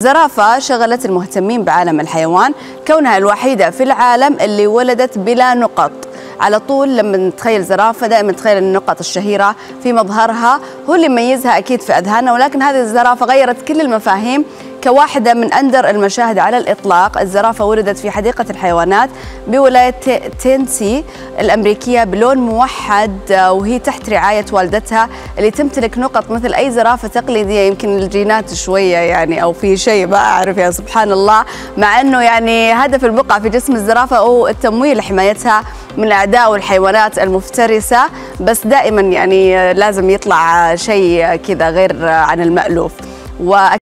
الزرافة شغلت المهتمين بعالم الحيوان كونها الوحيدة في العالم اللي ولدت بلا نقط. على طول لما نتخيل زرافة دائما نتخيل النقط الشهيرة في مظهرها هو اللي يميزها أكيد في أذهاننا، ولكن هذه الزرافة غيرت كل المفاهيم كواحدة من أندر المشاهد على الإطلاق. الزرافة ولدت في حديقة الحيوانات بولاية تينسي الأمريكية بلون موحد، وهي تحت رعاية والدتها اللي تمتلك نقط مثل أي زرافة تقليدية. يمكن الجينات شوية يعني أو في شيء ما أعرف يا سبحان الله، مع أنه يعني هدف البقع في جسم الزرافة هو التمويل لحمايتها من الأعداء والحيوانات المفترسة، بس دائما يعني لازم يطلع شيء كذا غير عن المألوف.